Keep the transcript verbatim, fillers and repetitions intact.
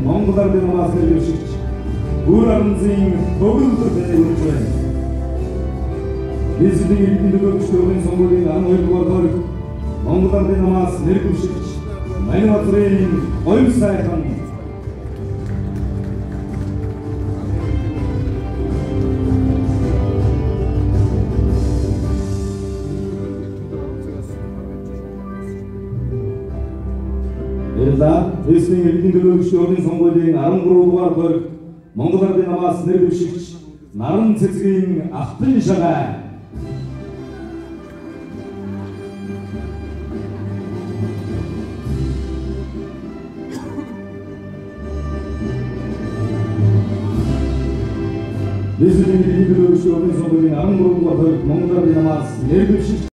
Монгол Ардын намаас нэрвэршигч бүр аранзын төгөлдөр таныг өргөж байна. Нийслэлийн иргэн төлөөлөгчдийн сонгуулийн арван хоёр дугаар тойрог Монгол Ардын намаас нэрвэршигч Маниватрын хоёр сайхан Нийслэлийн иргэн төлөөлөгчдийн сонгуулийн арван гурав дугаар тойрог Монгол Ардын намаас нэрвэршигч Наран цэцгийн Алтан шагаа. Нийслэлийн иргэн төлөөлөгчдийн сонгуулийн арван гурав дугаар тойрог Монгол Ардын намаас нэрвэршигч